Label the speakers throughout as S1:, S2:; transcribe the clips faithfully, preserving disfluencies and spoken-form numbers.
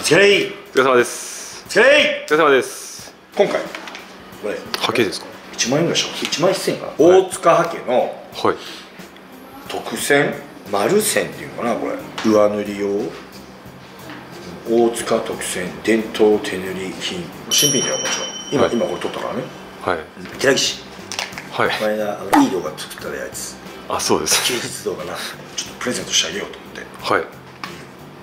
S1: 疲れ。
S2: お疲れ様です。
S1: お疲れ。
S2: お疲れ様です。
S1: 今回これ
S2: ハケですか？
S1: いちまん円ぐらいでしょ。いちまんせんえんかな、はい、大塚ハケの
S2: はい
S1: 特選丸線っていうのかな、これ上塗り用大塚特選伝統手塗り品、新品だよもちろん今、はい、今これ撮ったからね。はい寺岸、はい、この間あのいい動画作ったやつ。あ、そうです。休日動画な、ちょっとプレゼントしてあげようと思って。はい、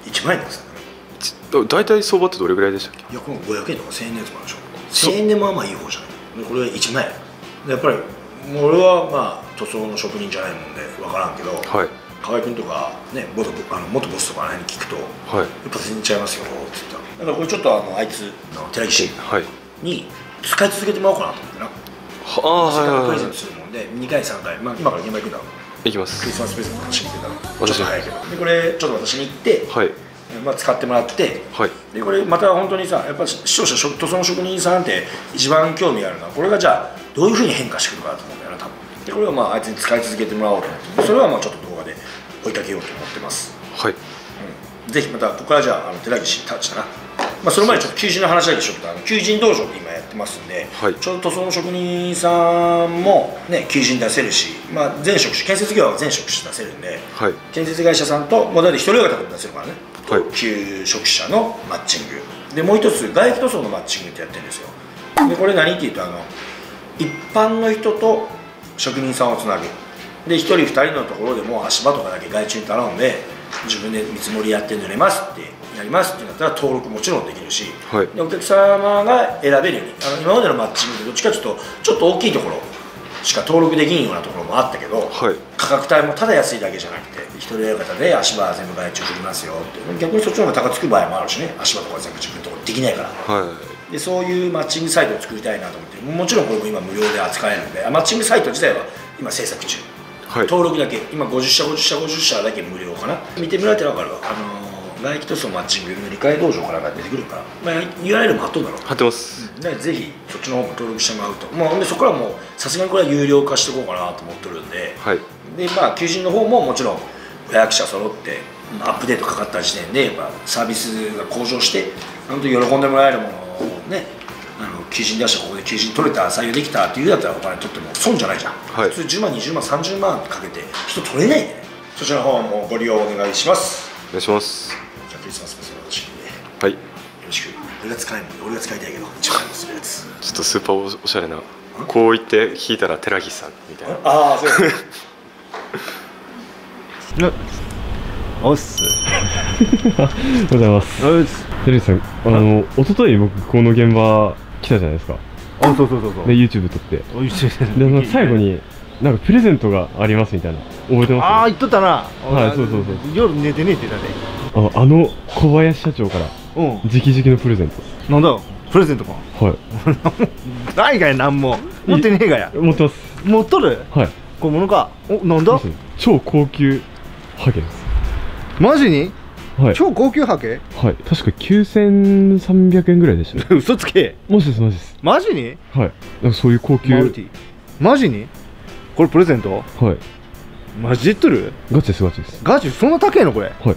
S1: いちまん円ですからね。
S2: 大体相場ってどれぐらいでしたっけ？い
S1: や、このごひゃくえんとかせんえんのやつもあるでしょ。せんえんでまあまあいい方じゃない。これいちまん円やっぱり俺はまあ塗装の職人じゃないもんで分からんけど、はい、河合君とかね、元あの元ボスとかに聞くと、はい、やっぱ全然違いますよって言った。だからこれちょっとあのあいつの寺岸に使い続けてもらおうかなと思ってな。はあ、せっかくプレゼントするもんでにかいさんかい、まあ、今から現場行くんだろう。行きます。クリスマスプレゼントしに行くんだろう。ちょっと早いけどでこれちょっと私に行って、はい、まあ使ってもらって、はい、でこれまた本当にさ、やっぱ視聴者塗装の職人さんって一番興味あるのはこれがじゃあどういうふうに変化してくるかと思うんだよな多分。でこれをまああいつに使い続けてもらおうと思って、それはまあちょっと動画で追いかけようと思ってます。はい、うん、ぜひまたここからじゃああの寺岸タッチだな。まあその前にちょっと求人の話だけちょっとあの求人道場って今やってますんで、はい、ちょうど塗装の職人さんもね求人出せるし、まあ全職種建設業は全職種出せるんで、はい、建設会社さんともうだって一人型でも出せるからね。はい、求職者のマッチングでもう一つ外気塗装のマッチングってやってるんですよ。でこれ何っていうとあの一般の人と職人さんをつなぐでひとりふたりのところでも足場とかだけ外注に頼んで自分で見積もりやって塗れますってやりますってなったら登録もちろんできるし、はい、でお客様が選べるようにあの今までのマッチングでどっちかちょっとちょっと大きいところしか登録できんようなところもあったけど、はい、価格帯もただ安いだけじゃなくて一人親方で足場全部外注振りますよって逆にそっちの方が高つく場合もあるしね。足場とか全部自分のところできないから、はい、でそういうマッチングサイトを作りたいなと思って、もちろんこれも今無料で扱えるんでマッチングサイト自体は今制作中、はい、登録だけ今ごじゅっしゃごじゅっしゃごじゅっしゃだけ無料かな。見てもらえたら分かるわ。あのー外気塗装マッチング塗り替え道場からが出てくるから、まあ、ユーアールエル も貼っとんだろう。貼ってます、うん、でぜひそっちの方も登録してもらうと、まあ、でそこからもうさすがにこれは有料化していこうかなと思ってるんで、はい、でまあ求人の方ももちろんごひゃくしゃ揃ってアップデートかかった時点でやっぱサービスが向上して本当に喜んでもらえるものをね、あの求人出したここで求人取れた採用できたっていうだったらお金取っても損じゃないじゃん、はい、普通じゅうまんにじゅうまんさんじゅうまんかけて人取れないんでね。そちらの方もご利用お願いします。
S2: お願いします。
S1: クリスマスプレゼント私にね、
S2: はい、よ
S1: ろしく。俺が使えんので俺が使いたいけどいちまんえんもするやつ、
S2: ちょっとスーパーおしゃれな、こう言って引いたら寺岸さんみたいな。
S1: ああそうですね
S3: おっすおはようございます。寺岸さん、あの一昨日僕この現場来たじゃないですか。
S4: あ、そうそうそうそう。
S3: で YouTube 撮ってで最後になんかプレゼントがありますみたいな覚えてます？
S4: ああ言っとったな。
S3: はい、そうそうそう。
S4: 夜寝てねえって言ったね。
S3: あの、あの小林社長から直々のプレゼント。
S4: なんだプレゼントか。
S3: はい
S4: ないがや、なんも持ってねえがや。
S3: 持ってます。
S4: 持っとる。
S3: はい、
S4: こうものか。お、なんだ
S3: 超高級ハケです。
S4: マジに？はい、超高級ハケ。
S3: はい、確かきゅうせんさんびゃくえんぐらいでしたね
S4: 嘘つけ。
S3: マジですマジです。
S4: マジに？
S3: はい、なんかそういう高級マルティ。
S4: マジに？これプレゼント？
S3: はい。
S4: マジで言っとる？
S3: ガチですガチです。
S4: ガチ？そんな高いのこれ？
S3: はい。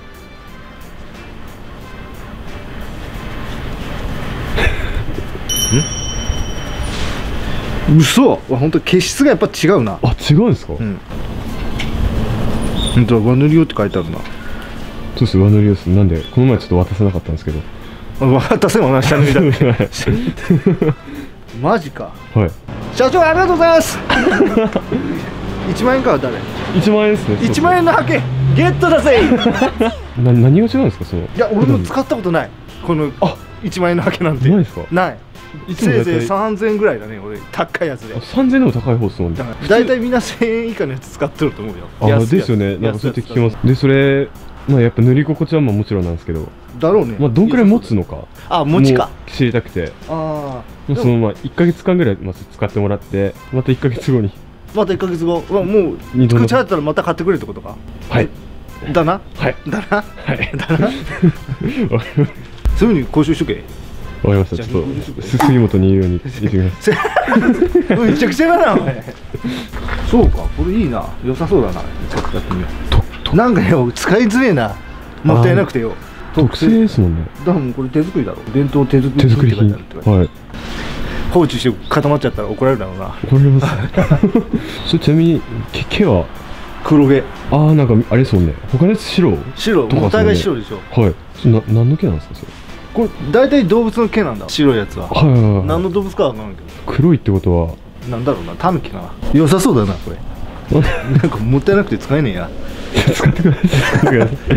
S4: ん？嘘。わ、本当毛質がやっぱ違うな。
S3: あ、違うんですか？うん。
S4: 本当は上塗り用って書いてあるな。
S3: そうです、上塗り用です。なんでこの前ちょっと渡せなかったんですけど。
S4: 渡せもな、下塗りだってマジか。
S3: はい。
S4: 社長ありがとうございますいちまんえんかは誰？
S3: いちまんえんですね。
S4: いちまんえんのハケゲットだぜ
S3: な何が違うんですかその？
S4: いや俺も使ったことないこのあいちまんえんのハケなんて。
S3: ないですか？
S4: ない。せいぜいさんぜんえんぐらいだね俺、高いやつで。
S3: さんぜんえんでも高い方ですもんね。
S4: だいたいみんなせんえん以下のやつ使ってると思うよ。
S3: ああですよね。なんかそうやって聞きます。でそれまあやっぱ塗り心地はまあもちろんなんですけど
S4: だろうね。
S3: まあどんくらい持つのか、
S4: あ、持ちか
S3: 知りたくて、
S4: あ
S3: あそのまあいっかげつかんぐらいまず使ってもらってまたいっかげつごに
S4: またいっかげつご、もう使っちゃったらまた買ってくれるってことか。
S3: はい
S4: だな。
S3: はい
S4: だな。
S3: はい
S4: だなそういうふうに講習しとけ。
S3: わかりました。ちょっと杉本に言うように言ってきます。
S4: めちゃくちゃだなお前。そうか、これいいな、良さそうだな。ちょっとやってみよう。なんかよ、使いづれえな。もったいなくてよ。
S3: 特製ですもんね。
S4: だからもうこれ手作りだろ。伝統手作り
S3: 手作り品。はい。
S4: 放置して固まっちゃったら怒られるだろうな。
S3: 怒られますね。それちなみに毛毛は
S4: 黒毛。
S3: ああ、なんかあれですもんね。他のやつ白
S4: 白、もう大概白でしょ。
S3: はい。な何の毛なんですかそれ。
S4: これ大体動物の毛なんだ。白いやつは。
S3: はいはいはい。
S4: 何の動物かわからんけど。
S3: 黒いってことは
S4: なんだろうな、タヌキかな。良さそうだなこれ。なんかもったいなくて使えねえや。
S3: 使ってください。使ってください。うん。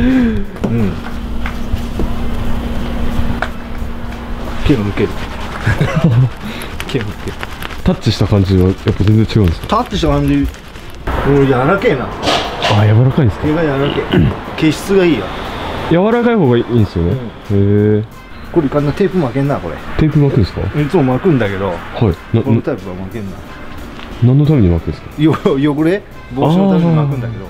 S4: 毛を抜ける。毛を抜ける。
S3: タッチした感じはやっぱ全然違うんですか。
S4: タッチした感じ。俺柔らけえな。
S3: あ、柔らかいんですか。
S4: 毛が柔らけえ。毛質がいいや。
S3: 柔らかい方がいいんですよね。へえ。
S4: これかんなテープ巻けんなこれ。
S3: テープ巻くんですか。
S4: いつも巻くんだけど。
S3: はい。
S4: このタイプは巻けんな。
S3: 何のために巻くんですか。
S4: よ汚れ防止のために巻くんだけど。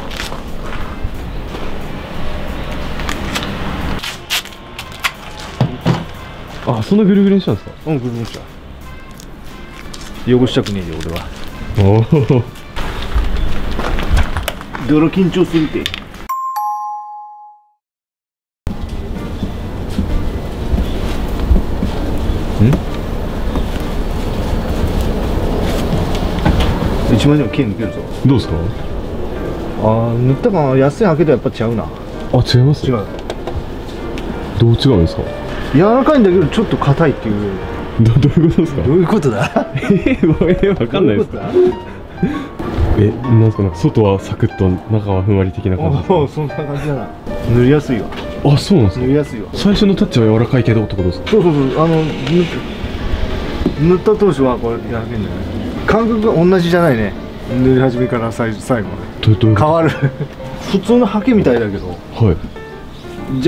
S3: あ、そんなぐるぐるにしたんですか。
S4: うん、ぐるぐるした。汚したくねえよ俺は。
S3: おお。
S4: 泥緊張すぎて。一枚でも毛抜けるぞ。
S3: どうですか。
S4: ああ、塗ったかな。安いハケとやっぱ違うな。
S3: あ、違います。
S4: 違う。
S3: どう違うんですか。
S4: 柔らかいんだけどちょっと硬いっていう。
S3: どどういうことですか。
S4: どういうことだ。
S3: えー、わかんないです。え、なんですか、なんか外はサクッと中はふんわり的な感じですか。
S4: おお、そんな感じだな。塗りやすいわ。
S3: あ、そうなんですか。
S4: 塗りやすいわ。
S3: 最初のタッチは柔らかいけどってことですか。
S4: そうそうそう、あの塗塗った当初はこれ柔らかいんだよね。感覚が同じじゃないね。塗り始めから最最後まで。
S3: どどう
S4: 変わる。普通のハケみたいだけど。
S3: はい。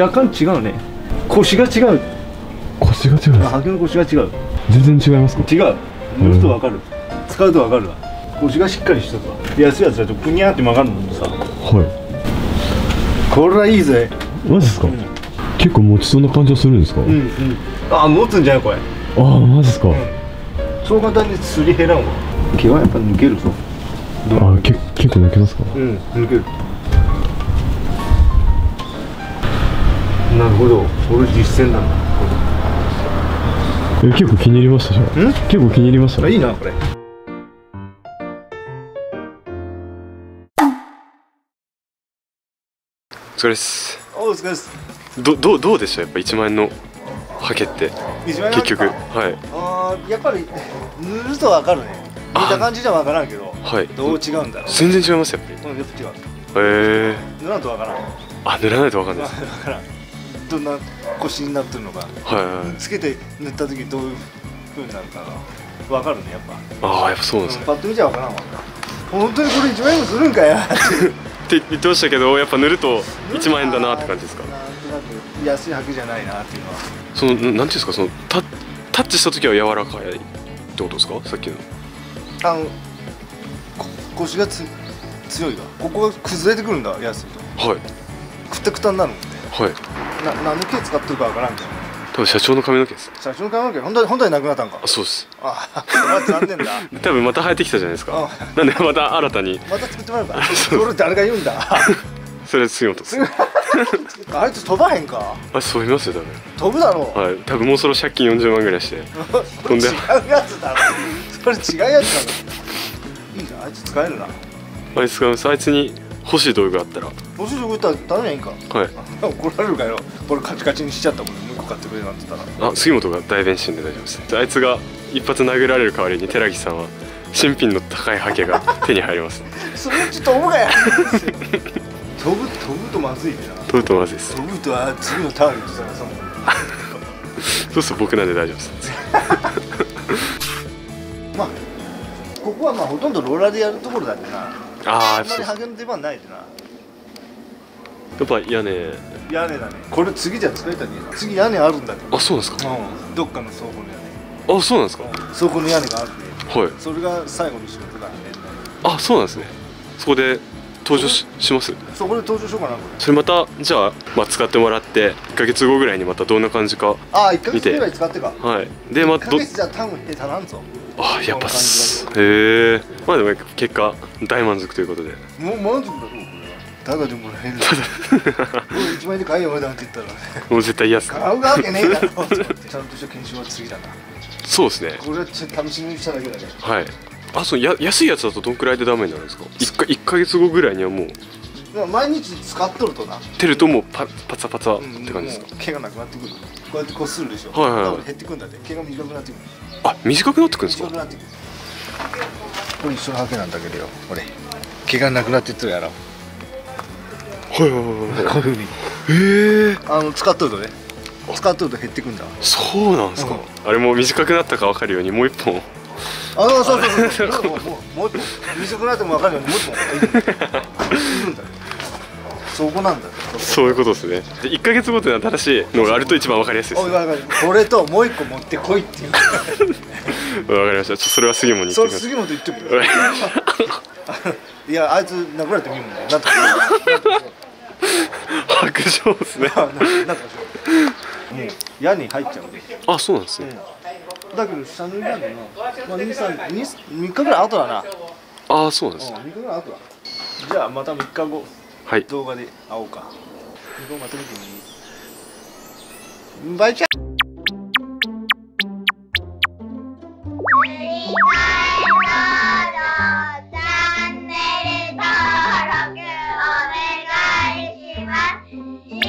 S4: 若干違うね。腰が違う。
S3: 腰が違う。
S4: ハケの腰が違う。
S3: 全然違いますか。
S4: 違う。塗るとわかる。使うとわかるわ。腰がしっかりしとるわ。安いやつだとプニャーって曲がるのもさ。
S3: はい。
S4: これはいいぜ。
S3: マジですか。うん、結構持ちそうな感じはするんですか。
S4: うんうん。あ、持つんじゃないこれ。
S3: ああ、マジですか。うん、
S4: そう簡単にすり減らんわ。毛はやっぱ抜けるぞ。
S3: ああ、け結構抜けますか。
S4: うん、抜ける。なるほど。俺実践なんだ。
S3: え、結構気に入りましたじゃん。結構気に入りましたね。
S4: いいなこれ。
S2: お疲れです。
S4: お疲れです。
S2: どどうどうでした。やっぱいちまん円のハケって結局。はい。
S4: ああ、やっぱり塗るとわかるね。見た感じじゃわからんけど。はい。どう違うんだろう。
S2: 全然違いますやっぱり。
S4: うん、やっぱ違う。
S2: へえ。
S4: 塗らんとわからん。
S2: あ、塗らないとわかんないです。
S4: わからん。どんな腰になってるのか。はいはい。つけて塗った時どういう風になるかがわかるねやっぱ。ああ、やっぱそうなんですね。パッと見じゃわからんわ。本当にこれいちまん円もするんかや。
S2: って言ってましたけど、やっぱ塗るといちまん円だなって感じですか。
S4: なんとなく安いハケじゃないなっていうのは。
S2: そのなんていうんですか、そのタタッチした時は柔らかいってことですか、さっきの。
S4: あの腰がつ強いわ。ここが崩れてくるんだ、安いと。はい。くたくたになるんで。はい。な何の毛使ってるかわからんけど。
S2: 多分社長の髪の毛です。
S4: 社長の髪の毛、本当に本当になくなったんか。
S2: あ、そうです。
S4: ああ、それは残念だ。
S2: 多分また生えてきたじゃないですか。なんでまた新たに。
S4: また作ってもらうか。それ誰が言うんだ。
S2: それ杉本です。
S4: あいつ飛ばへんか。
S2: あ、そういますよ多分。
S4: 飛ぶだろう。
S2: はい。多分もうそろそろ借金よんじゅうまんぐらいして飛んで。違
S4: うやつだろ。それ違うやつだろ。いいじゃん、あいつ使えるな。
S2: あいつ使います。あいつに欲しい道具があったら。
S4: 欲しい道具あったら頼みゃいいんか。はい。怒られるかよ。これカチカチにしちゃったもんね。もう一個買ってくれなんて言ったら。
S2: あ、杉本が大弁心で大丈夫です。あいつが一発殴られる代わりに寺木さんは新品の高いハケが手に入ります。
S4: そのうち飛ぶがや。飛ぶ飛ぶとまずいねな。
S2: 飛ぶとまずいです。
S4: 飛ぶとは次のターゲット探さんもん。
S2: そうすると僕なんで大丈夫です。
S4: まあここはまあほとんどローラーでやるところだってな。ああ、あんまりハケの出番ないでな。や
S2: っぱ屋根。
S4: 屋根だね。これ次じゃ使えたね。次屋根あるんだけど。
S2: あ、そうなんですか。
S4: うん。どっかの倉庫の屋根。
S2: あ、そうなんですか。
S4: 倉庫の屋根があるね。はい。それが最後の仕事だね。
S2: あ、そうなんですね。そこで登場 し, します。
S4: そこで登場しようかなこれ。
S2: それまたじゃあ、まあ、使ってもらっていっかげつごぐらいにまたどんな感じか見て。
S4: ああ、いっかげつぐらい使ってか。
S2: はい。でま
S4: たいっかげつじゃ多分下手なんぞ。
S2: あ、やっぱへえ。まあでも結果大満足ということで。
S4: もう満足だろこれは。 ただでもらえるいちまん円で買えよなんて言ったら
S2: もう絶対嫌っすね。
S4: 買うわけねえだろちゃんとした研修は次だな。
S2: そうですね。
S4: これはちょっと試し塗りしただけだね。
S2: はい。あ、そうや安いやつだとどんくらいでダメになるんですか。一か一ヶ月後ぐらいにはもう
S4: 毎日使っとるとな
S2: てるともうパパツァパツァって感じですか。
S4: 毛がなくなってくる。こうやってこするでしょ。
S2: はいはいはい。
S4: 減ってくんだって。毛が短くなってくる。
S2: あ、短くなってくるんですか。
S4: 短くなってくる。これ一緒のハケなんだけどよ。これ毛がなくなってってるやろ。
S2: はいはいはいはい。
S4: こういうふうに。へえ。あの使っとるとね。使っとると減ってくんだ。
S2: そうなんですか。あれも短くなったか分かるようにもう一本。
S4: ああ、そうそうそうそう。もうもう短くなっても分かるようにもう一本いるんだよ。そこなんだよ。
S2: そういうことですね。でいっかげつごとに新しいのがあると一番分かりやすいです。
S4: これともう一個持ってこいっていう。
S2: わかりました。ちょそれは杉本に
S4: 言ってください。それ杉本言ってくれ。いや、あいつ殴られてもいいもんね。なんとか。
S2: 白状ですね。
S4: なんかもう屋に入っちゃうんで。
S2: あ、そうなんですね。
S4: だけど下塗りなんでな。まあ二三二三日ぐらい後だな。
S2: ああ、そうなんです。
S4: 三日ぐらい後だ。じゃあまた三日後。
S2: はい。
S4: 動画で会おうか。動画また見てみ。バイチャー。チャンネル登録お願いします。